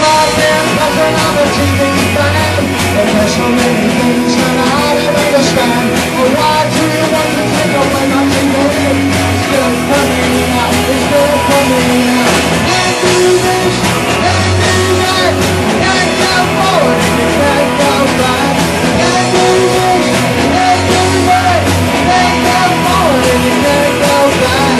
I've been buzzing on the TV fan. But there's so many things that I don't understand. Well, why do you want to take away my TV? It's good for me now, it's good for me now. Can't do this, can't do that. Can't go forward and you can't go back. Can't do this, can't do that. Can't go forward and you can't go back.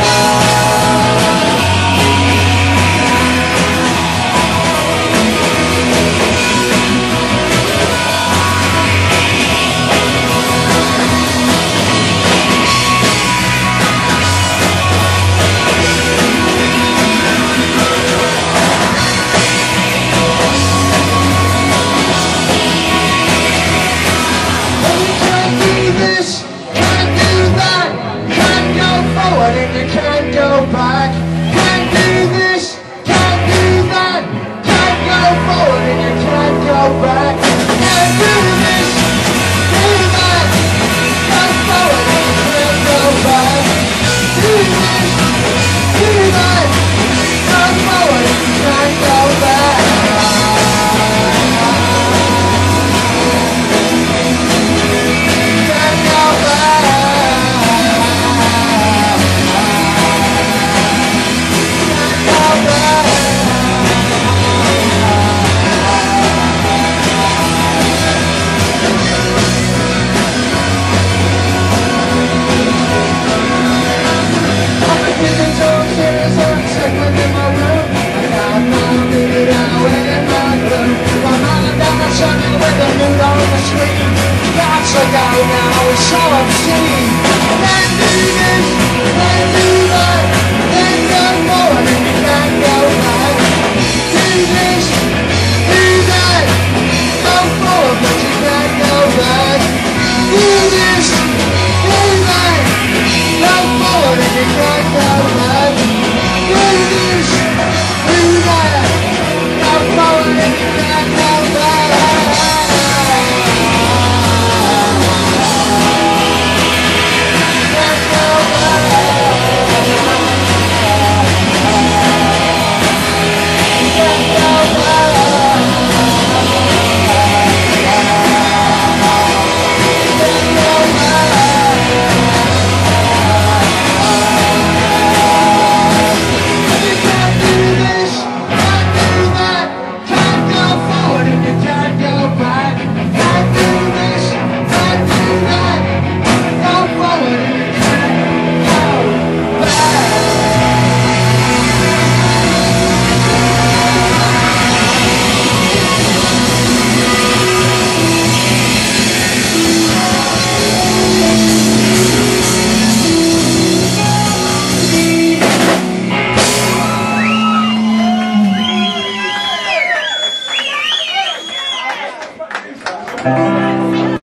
And you can't go back. Can't do this, can't do that. Can't go forward and you can't go back. Can't do this, do that. Go forward and you can't go back. Do this, do that. Go forward and you can't go back. Can't go back. Look out now, it's so obscene. Can't do this, can't do that. Can't go forward and you can't go back. Do this, do that. Go forward but you can't go back. Do this, do that. Go forward and you can't go back. Do this, do that. Go forward and you can't go back. Thank you.